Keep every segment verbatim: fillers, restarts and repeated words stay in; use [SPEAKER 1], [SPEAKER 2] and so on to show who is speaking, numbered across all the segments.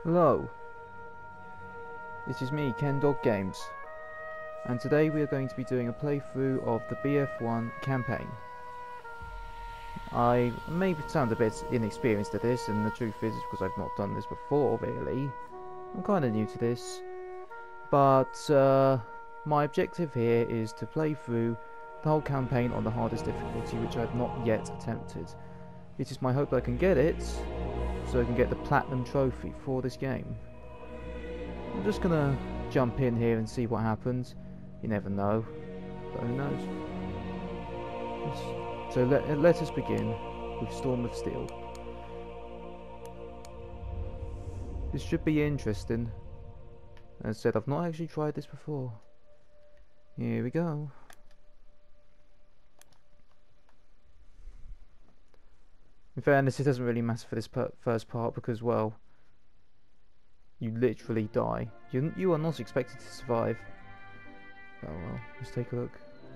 [SPEAKER 1] Hello, this is me, Ken Dog Games, and today we are going to be doing a playthrough of the B F one campaign. I may sound a bit inexperienced at this, and the truth is because I've not done this before really. I'm kind of new to this, but uh, my objective here is to play through the whole campaign on the hardest difficulty, which I've not yet attempted. It is my hope that I can get it, so I can get the platinum trophy for this game. I'm just gonna jump in here and see what happens. You never know, but who knows? So let, let us begin with Storm of Steel. This should be interesting. As I said, I've not actually tried this before. Here we go. In fairness, it doesn't really matter for this per first part because, well, you literally die. You, you are not expected to survive. Oh well, let's take a look.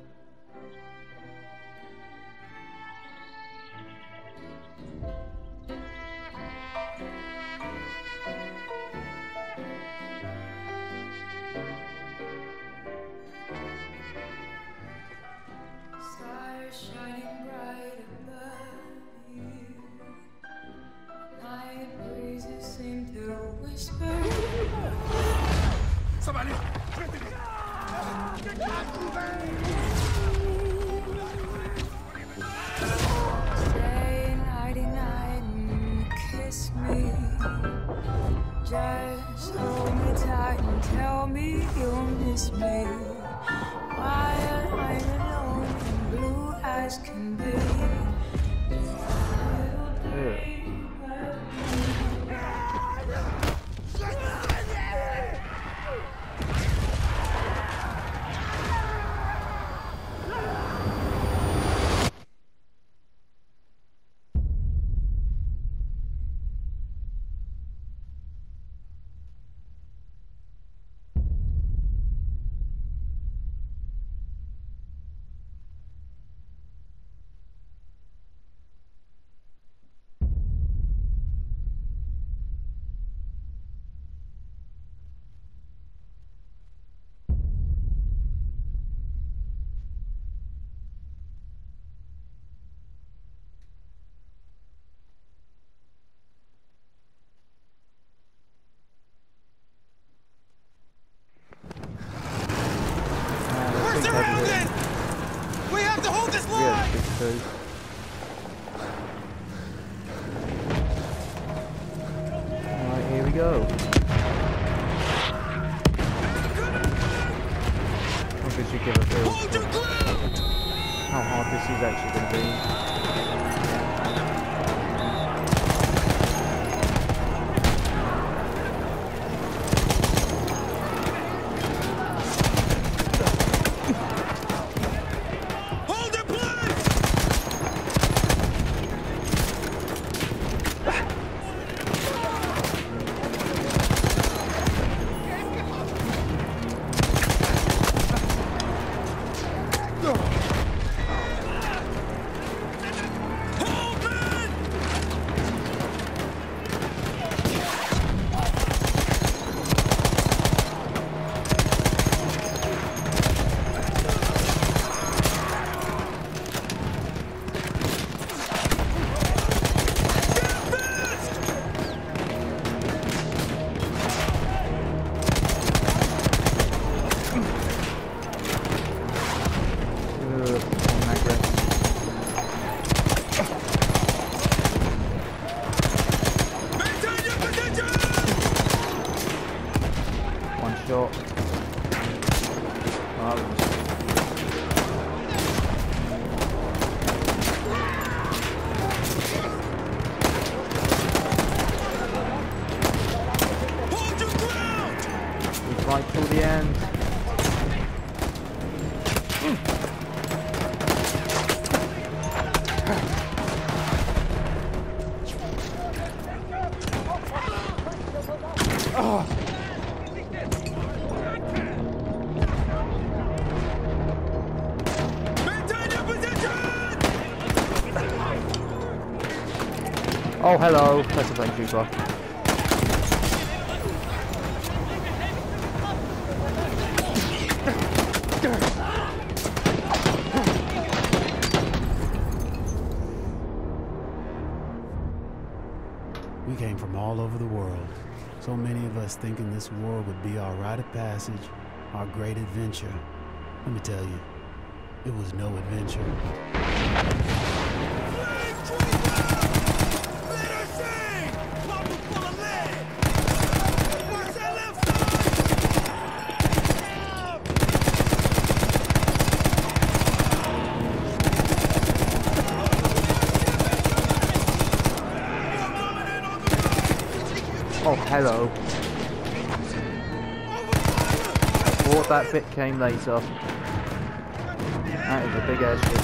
[SPEAKER 2] Somebody!
[SPEAKER 3] Stay nighty night and kiss me. Just hold me tight and tell me you'll miss me. While I'm alone and blue as can be.
[SPEAKER 1] Yeah.
[SPEAKER 2] We're surrounded! We have to hold this line!
[SPEAKER 1] Yeah, because alright, here we go. I guess you give a feel
[SPEAKER 2] Hold your
[SPEAKER 1] for
[SPEAKER 2] ground!
[SPEAKER 1] how hard this is actually going to be. Shot. Oh,
[SPEAKER 2] Hold your ground!
[SPEAKER 1] we fight till the end. Oh. Oh, hello. That's a flame trooper.
[SPEAKER 4] from all over the world. So many of us thinking this war would be our rite of passage, our great adventure. Let me tell you, it was no adventure.
[SPEAKER 1] Oh, hello. Thought that bit came later. That is a big airship.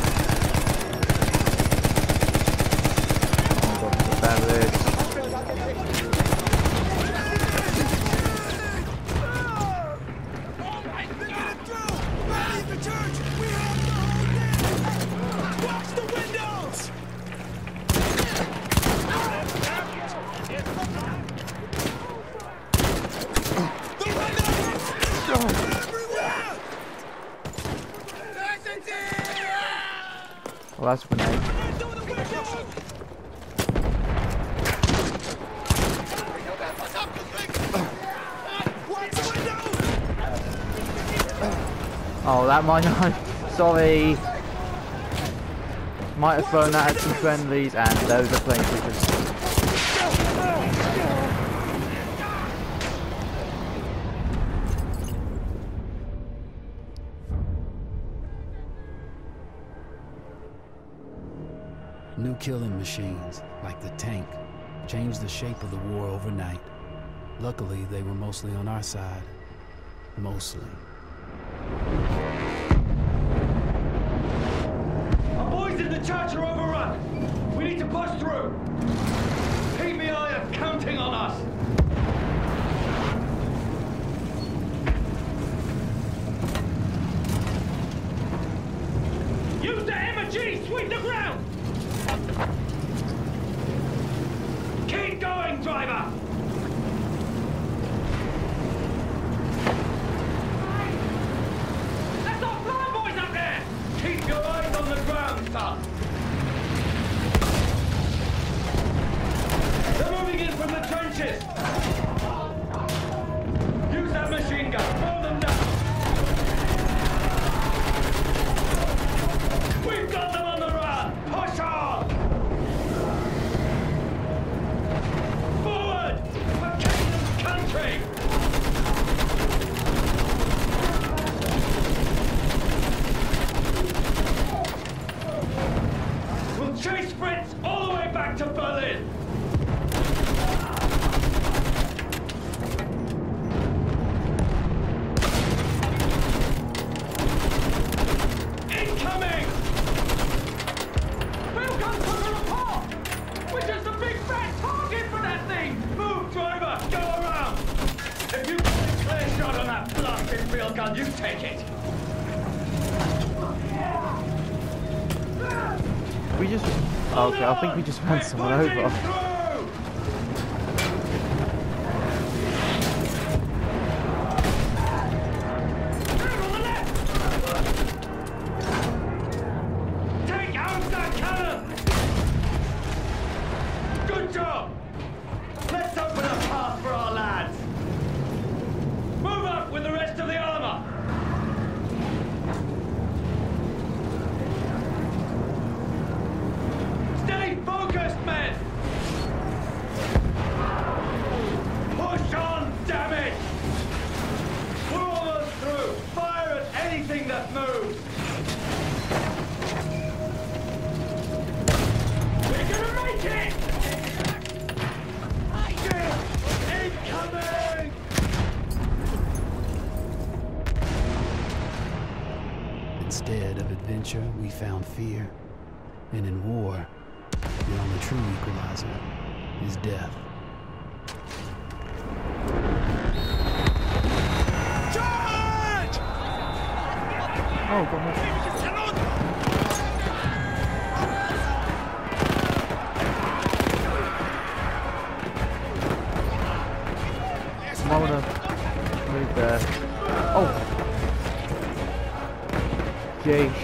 [SPEAKER 1] Oh, got the bad legs. Well, that's a grenade. Oh, that might not. Sorry. Might have thrown that at some friendlies, and those are plane creatures.
[SPEAKER 4] New killing machines, like the tank, changed the shape of the war overnight. Luckily, they were mostly on our side. Mostly.
[SPEAKER 5] Our boys in the church are overrun. We need to push through. P B I are counting on us. Use the M G, sweep the ground. Keep going, driver! That's our fly boys up there! Keep your eyes on the ground, son! They're moving in from the trenches! Use that machine gun, blow them down! We've got them on the run! Push on! Forward! For Kingdom's country! We'll chase Fritz all the way back to Berlin! Incoming! Wheel guns took her apart! We're just a big fat target for that thing! Move, driver! Go around! If you get a clear shot on that blasted field gun, you take it!
[SPEAKER 1] We just... Oh, okay, I think we just ran someone over.
[SPEAKER 5] Take out that cannon! Good job! Let's open a path for our lads! Move up with the rest of the armor! Stay focused, men! Push on, damn it! We're almost through! Fire at anything that moves! We're gonna make it! Incoming!
[SPEAKER 4] Instead of adventure, we found fear. And in war, the only true equalizer is death.
[SPEAKER 2] Charge!
[SPEAKER 1] Oh, got my... I wanna move there. Oh! Jeez.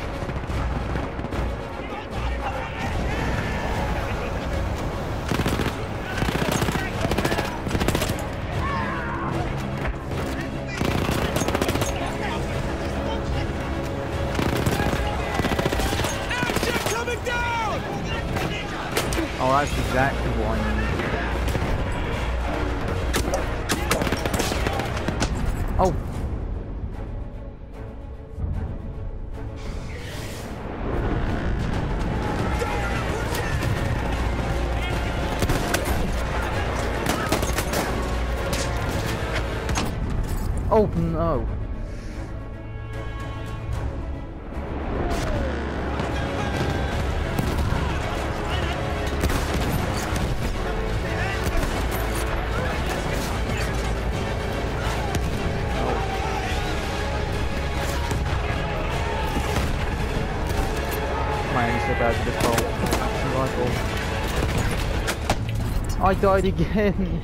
[SPEAKER 1] Oh, that's exactly what I need. Oh! Oh no! I died again.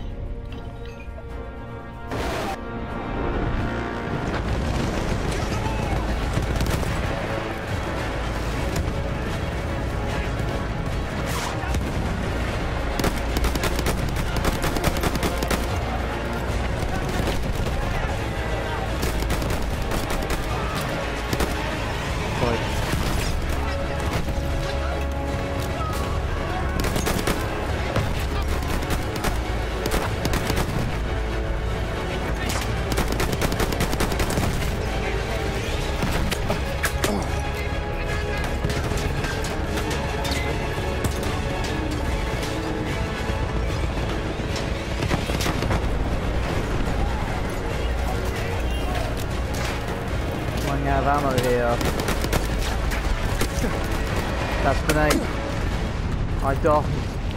[SPEAKER 1] Out of ammo here. That's grenade. I died.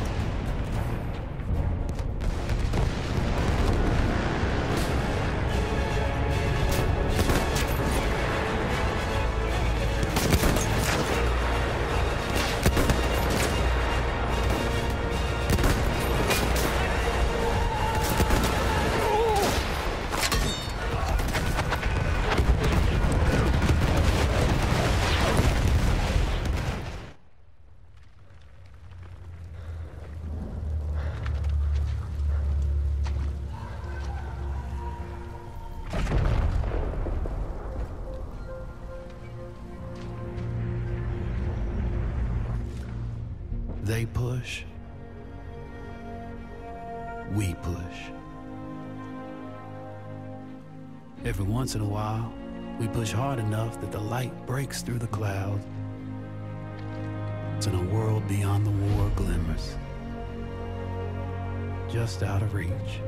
[SPEAKER 4] They push, we push. Every once in a while, we push hard enough that the light breaks through the clouds, and a world beyond the war glimmers, just out of reach.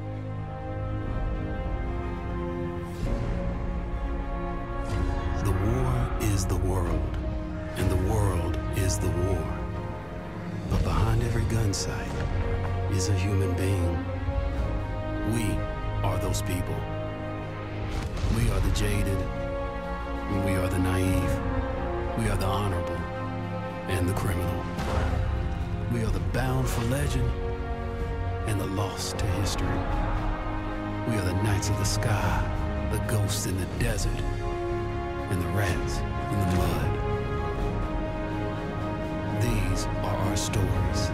[SPEAKER 4] The war is the world, and the world is the war. But behind every gun sight is a human being. We are those people. We are the jaded, and we are the naive. We are the honorable and the criminal. We are the bound for legend and the lost to history. We are the knights of the sky, the ghosts in the desert, and the rats in the mud. These are our stories.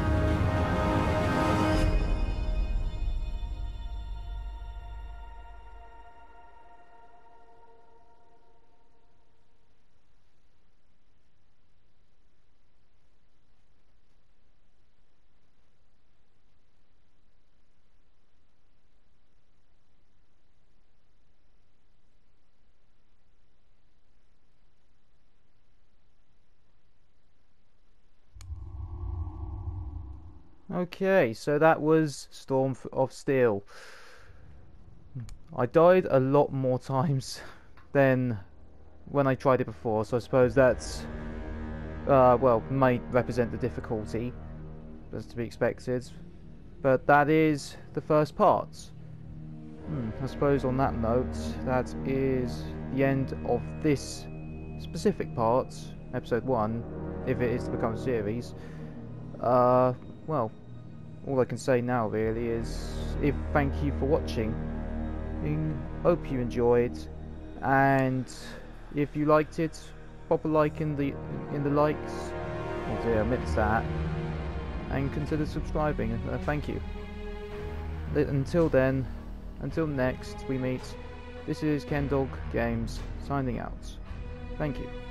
[SPEAKER 1] Okay, so that was Storm of Steel. I died a lot more times than when I tried it before, so I suppose that's, uh, well, may represent the difficulty, as to be expected. But that is the first part. Hmm, I suppose on that note, that is the end of this specific part, episode one, if it is to become a series. Uh, well, all I can say now really is if thank you for watching. I hope you enjoyed, and if you liked it, pop a like in the in the likes. Oh dear, I missed that. And consider subscribing. Uh, thank you. Until then, until next we meet. This is Ken Dog Games signing out. Thank you.